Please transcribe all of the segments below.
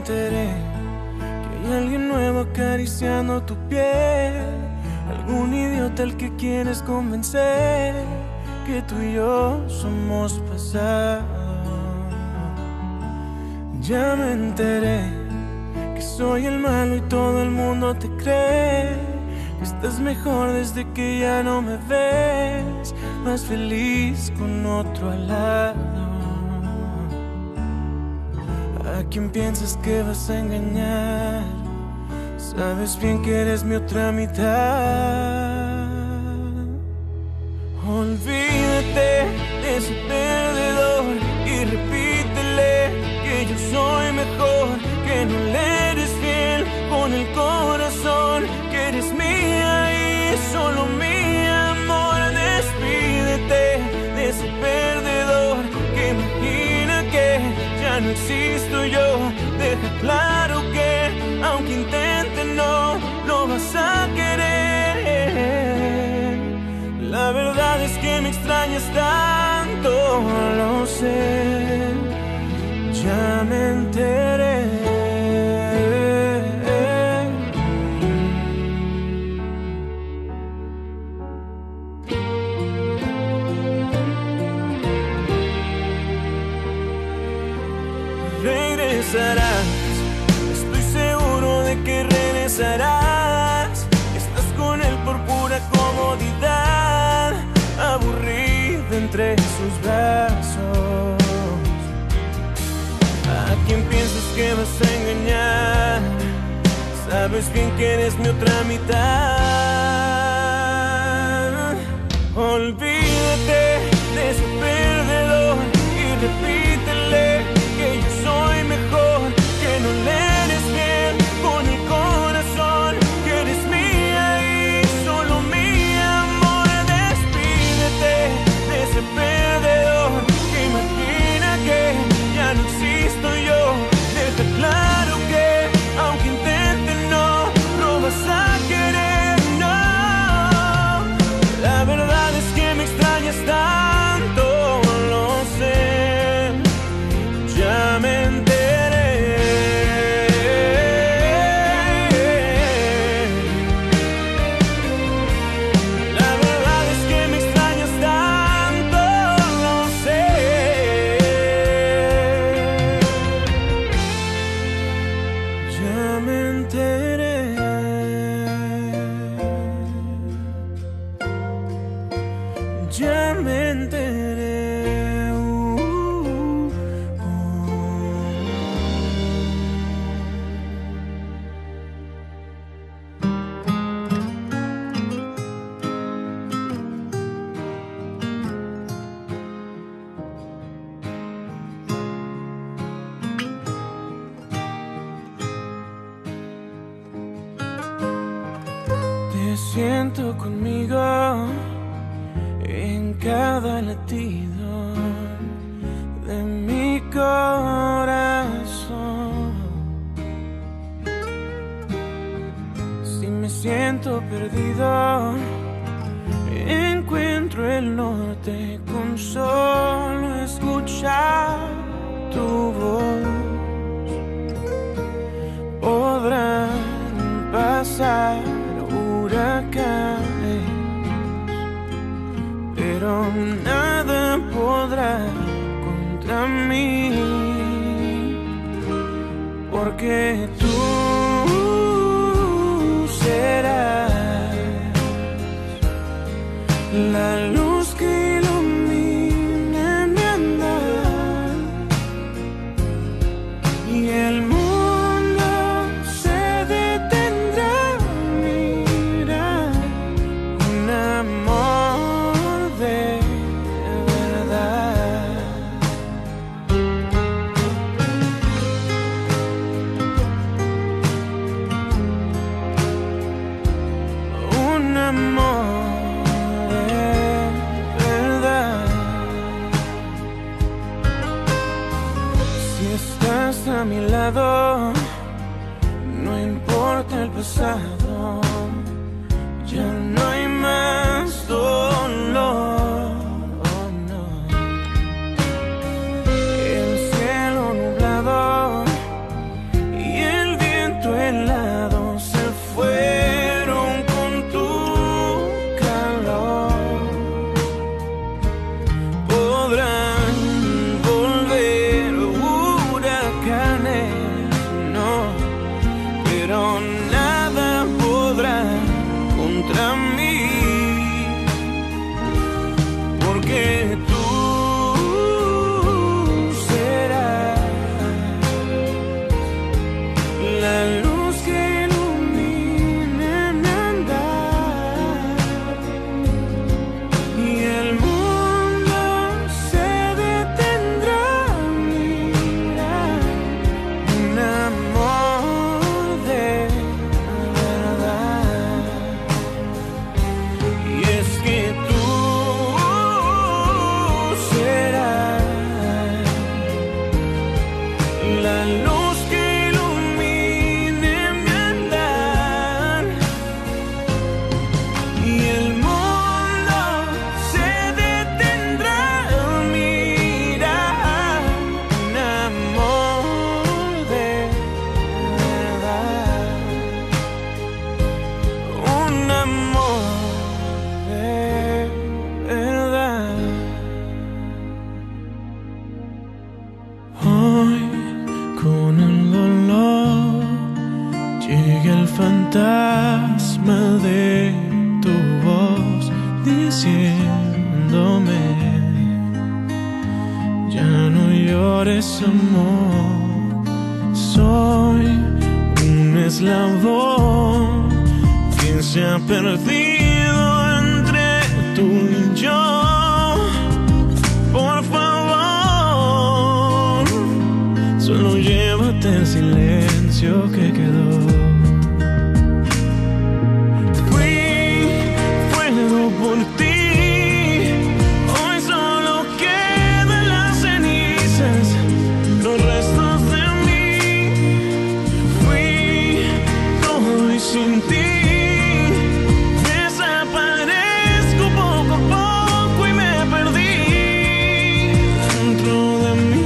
enteré que hay alguien nuevo acariciando tu piel, algún idiota al que quieres convencer que tú y yo somos pasado. Ya me enteré que soy el malo y todo el mundo te cree que estás mejor desde que ya no me ves, más feliz con otro al lado. ¿A quién piensas que vas a engañar? Sabes bien que eres mi otra mitad. Olvídate de ese perdedor y repítele que yo soy mejor, que no le eres fiel con el corazón, que eres mía y solo mi amor. Despídete de ese perdedor que imagina que ya no existo yo. Deja claro que aunque intente no lo vas a querer. La verdad es que me extrañas tanto, lo sé, ya me enteré. Regresarás, estoy seguro de que regresarás. Estás con él por pura comodidad, aburrido entre sus brazos. ¿A quién piensas que vas a engañar? Sabes bien que eres mi otra mitad. Olvídate de ese perdedor y repítele que yo soy mejor, que no le eres fiel con el corazón, que eres mía y solo mi amor. Despídete de ese perdedor que imagina que ya no existo yo. Deja claro que aunque intente no lo vas a querer, no. La verdad es que me extrañas tanto, lo sé, ya me enteré. La verdad es que me extrañas tanto, lo sé, ya me enteré. Ya me enteré. Te siento conmigo en cada latido de mi corazón. Si me siento perdido, encuentro el norte con solo escuchar tu voz. Podrán pasar huracanes, pero nada podrá contra mí, porque tú serás la luz que ilumine mi andar y el mundo se detendrá a mirar un amor de verdad. Sigue el fantasma de tu voz diciéndome: ya no llores, amor. Soy un eslabón que se ha perdido entre tú y yo. Por favor, solo llévate el silencio que quedó. Fui fuego por ti, hoy solo quedan las cenizas, los restos de mí. Fui todo y sin ti desaparezco poco a poco y me perdí dentro de mí.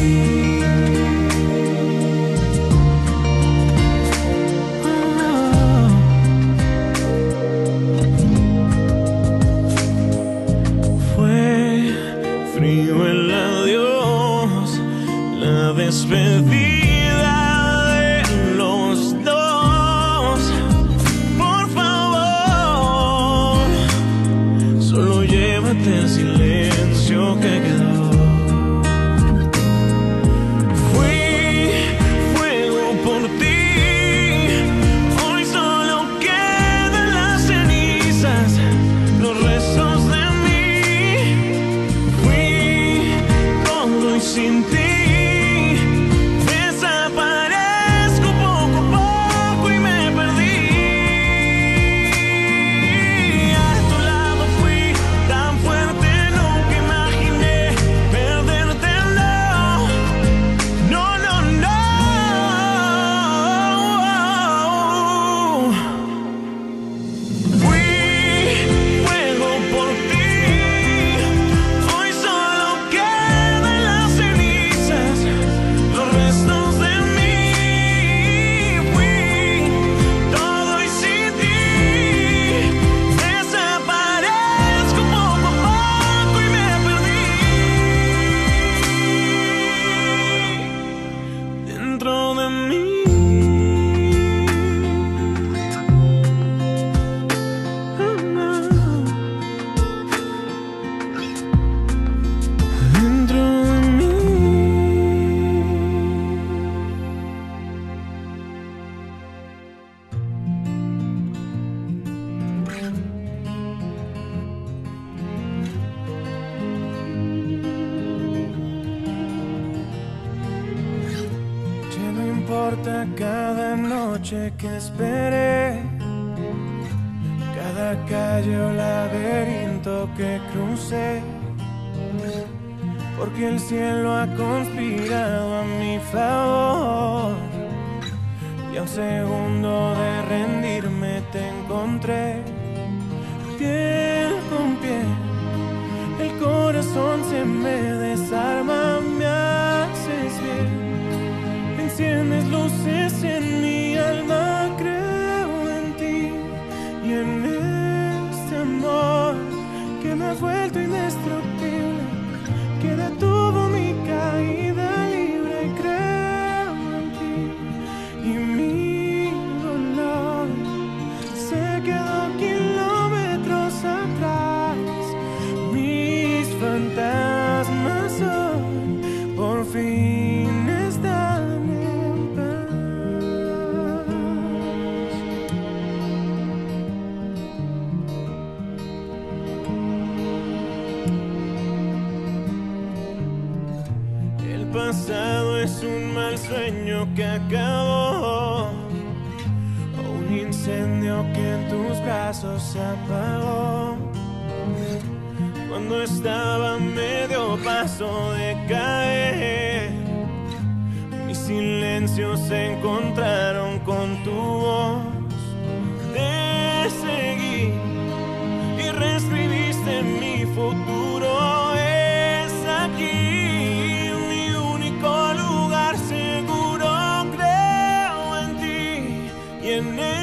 Frío el adiós, la despedida de los dos. Por favor, solo llévate el silencio que quedó. Fui fuego por ti, hoy solo quedan las cenizas, los restos de sin ti desaparezco poco a poco y me perdí. A tu lado fui tan fuerte, nunca imaginé perderte, no, no, no, no. Fui fuego por ti, hoy solo quedan las cenizas, los restos de mí. Fui todo y sin ti desaparezco poco a poco y me perdí dentro de mí. Dentro de mí. Ya no importa cada noche que esperé, cada calle o laberinto que crucé, porque el cielo ha conspirado a mi favor. Y a un segundo de rendirme te encontré, piel con piel. El corazón se me desarma, me haces bien, enciendes luces en mi alma, creo en ti y en este amor que me ha vuelto indestructible, que detuvo mi caída libre. Creo en ti y mi dolor se quedó kilómetros atrás. Mis fantasmas hoy por fin están en paz. El pasado es un mal sueño que acabó, o un incendio que en tus brazos se apagó. Cuando estaba a medio paso de caer, mis silencios se encontraron con tu voz. Te seguí y reescribiste mi futuro. Es aquí mi único lugar seguro. Creo en ti y en él.